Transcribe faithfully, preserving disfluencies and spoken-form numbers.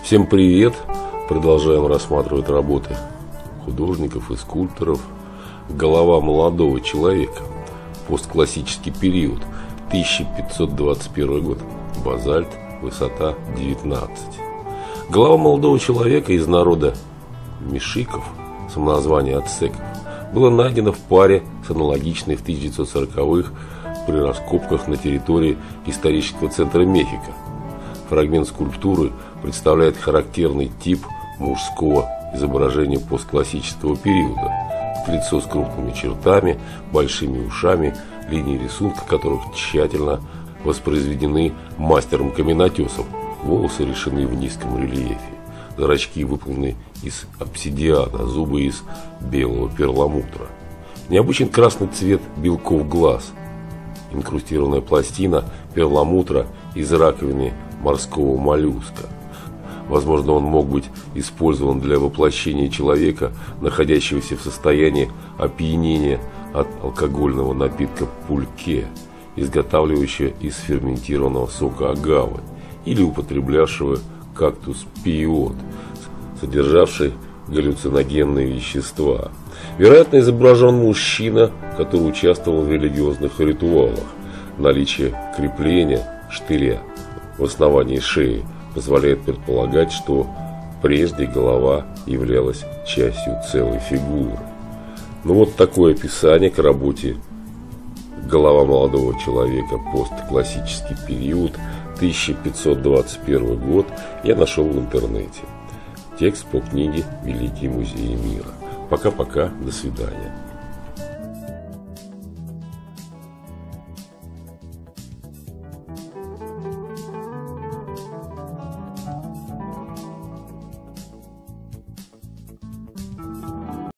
Всем привет! Продолжаем рассматривать работы художников и скульпторов. Голова молодого человека. Постклассический период. тысяча пятьсот двадцать первый год. Базальт. Высота девятнадцать. Голова молодого человека из народа Мишиков, самоназвание ацтеков, была найдена в паре с аналогичной в тысяча девятьсот сороковых при раскопках на территории исторического центра Мехико. Фрагмент скульптуры представляет характерный тип мужского изображения постклассического периода. Лицо с крупными чертами, большими ушами, линии рисунка которых тщательно воспроизведены мастером-каменотесом. Волосы решены в низком рельефе. Зрачки выполнены из обсидиана, зубы из белого перламутра. Необычен красный цвет белков глаз. Инкрустированная пластина перламутра из раковины морского моллюска. Возможно, он мог быть использован для воплощения человека, находящегося в состоянии опьянения от алкогольного напитка пульке, изготавливающего из ферментированного сока агавы, или употреблявшего кактус пиот, содержавший галлюциногенные вещества. Вероятно, изображен мужчина, который участвовал в религиозных ритуалах. Наличие крепления штыря в основании шеи позволяет предполагать, что прежде голова являлась частью целой фигуры. Ну вот такое описание к работе «Голова молодого человека. Постклассический период. тысяча пятьсот двадцать первый год» я нашел в интернете. Текст по книге «Великие музеи мира». Пока-пока, до свидания.